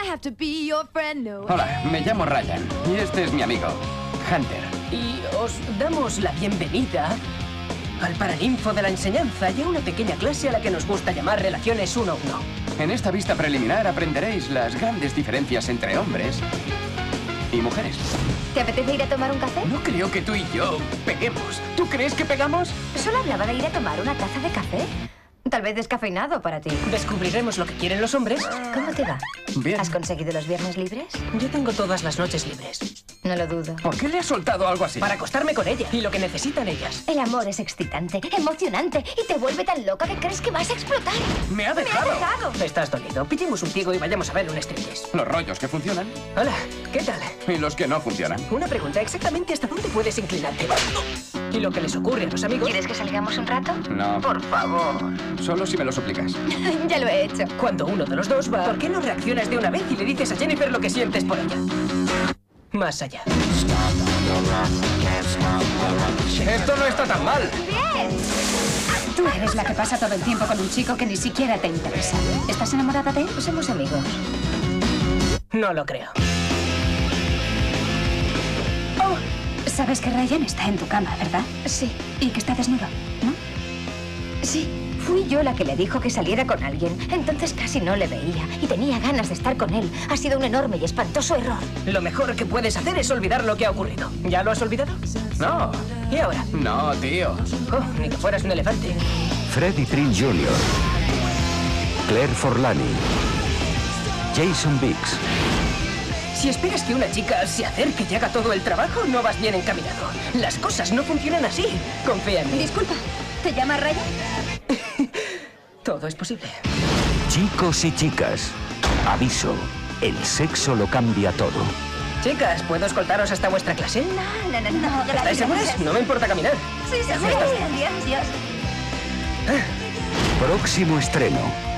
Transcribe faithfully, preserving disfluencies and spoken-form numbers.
Hola, me llamo Ryan y este es mi amigo, Hunter. Y os damos la bienvenida al Paraninfo de la Enseñanza y a una pequeña clase a la que nos gusta llamar Relaciones uno a uno. En esta vista preliminar aprenderéis las grandes diferencias entre hombres y mujeres. ¿Te apetece ir a tomar un café? No creo que tú y yo peguemos. ¿Tú crees que pegamos? Solo hablaba de ir a tomar una taza de café. Tal vez descafeinado para ti. Descubriremos lo que quieren los hombres. ¿Cómo te va? Bien. ¿Has conseguido los viernes libres? Yo tengo todas las noches libres. No lo dudo. ¿Por qué le has soltado algo así? Para acostarme con ella y lo que necesitan ellas. El amor es excitante, emocionante y te vuelve tan loca que crees que vas a explotar. ¡Me ha dejado! ¡Me ha dejado! Estás dolido. Pillemos un tigo y vayamos a ver un striptease. Los rollos que funcionan Hola, ¿qué tal? y los que no funcionan. Una pregunta, ¿exactamente hasta dónde puedes inclinarte? ¿Y lo que les ocurre a los amigos? ¿Quieres que salgamos un rato? No. Por favor. Solo si me lo suplicas. Ya lo he hecho. Cuando uno de los dos va, ¿por qué no reaccionas de una vez y le dices a Jennifer lo que sientes por ella? Más allá. Esto no está tan mal. Tú eres la que pasa todo el tiempo con un chico que ni siquiera te interesa. ¿Estás enamorada de él? Somos amigos. No lo creo. Oh, sabes que Ryan está en tu cama, ¿verdad? Sí, Y que está desnudo, ¿no? sí. Fui yo la que le dijo que saliera con alguien. Entonces casi no le veía y tenía ganas de estar con él. Ha sido un enorme y espantoso error. Lo mejor que puedes hacer es olvidar lo que ha ocurrido. ¿Ya lo has olvidado? No. ¿Y ahora? No, tío. Oh, ni que fueras un elefante. Freddie Prinze junior, Claire Forlani, Jason Biggs. Si esperas que una chica se acerque y haga todo el trabajo, no vas bien encaminado. Las cosas no funcionan así. Confía en mí. Disculpa, ¿te llamas Ryan? Todo es posible. Chicos y chicas, aviso, el sexo lo cambia todo. Chicas, ¿puedo escoltaros hasta vuestra clase? No, no, no, no. ¿Estáis seguras? No me importa caminar. Sí, sí, sí. Adiós, adiós. Próximo estreno,